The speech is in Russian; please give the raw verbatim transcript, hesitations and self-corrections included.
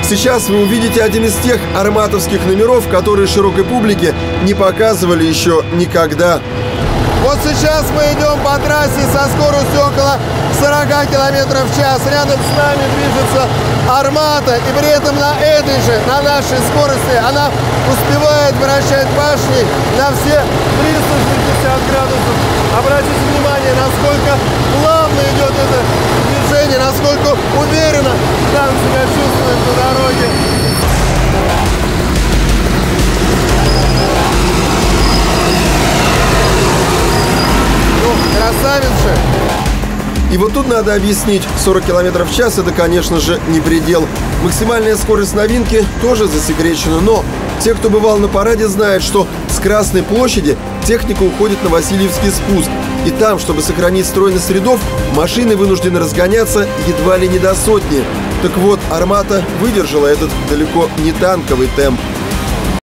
Сейчас вы увидите один из тех арматовских номеров, которые широкой публике не показывали еще никогда. Вот сейчас мы идем по трассе со скоростью около сорока километров в час. Рядом с нами движется Армата, и при этом на этой же, на нашей скорости, она успевает вращать башни на все триста шестьдесят градусов. Обратите внимание, насколько плавно идет это движение, насколько уверенно танк себя чувствует на дороге. Красавец же! И вот тут надо объяснить, сорок километров в час это, конечно же, не предел. Максимальная скорость новинки тоже засекречена, но те, кто бывал на параде, знают, что с Красной площади техника уходит на Васильевский спуск. И там, чтобы сохранить стройность рядов, машины вынуждены разгоняться едва ли не до сотни. Так вот, Армата выдержала этот далеко не танковый темп.